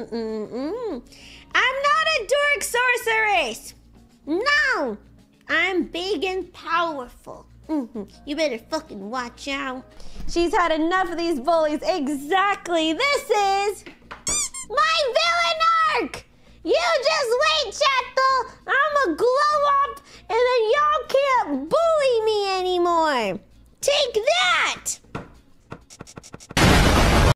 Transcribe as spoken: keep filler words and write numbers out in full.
Mm-mm-mm. I'm not a dork sorceress. No, I'm big and powerful. Mm-hmm. You better fucking watch out. She's had enough of these bullies. Exactly. This is my villain arc. You just wait, Chato. I'ma glow up and then y'all can't bully me anymore. Take that.